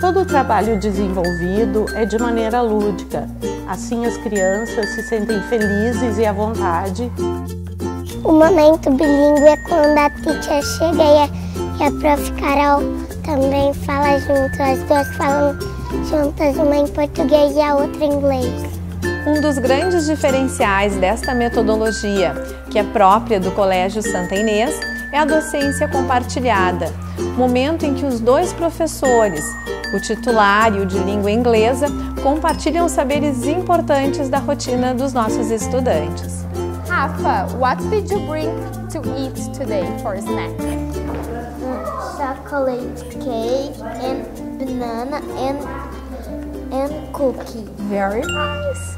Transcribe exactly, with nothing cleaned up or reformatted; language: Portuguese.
Todo o trabalho desenvolvido é de maneira lúdica, assim as crianças se sentem felizes e à vontade. O momento bilíngue é quando a teacher chega e a, e a prof Carol também fala junto, as duas falam juntas, uma em português e a outra em inglês. Um dos grandes diferenciais desta metodologia, que é própria do Colégio Santa Inês, é a docência compartilhada, momento em que os dois professores, o titular e o de língua inglesa, compartilham saberes importantes da rotina dos nossos estudantes. Rafa, what did you bring to eat today for snack? Chocolate cake and banana and, and cookie. Very nice.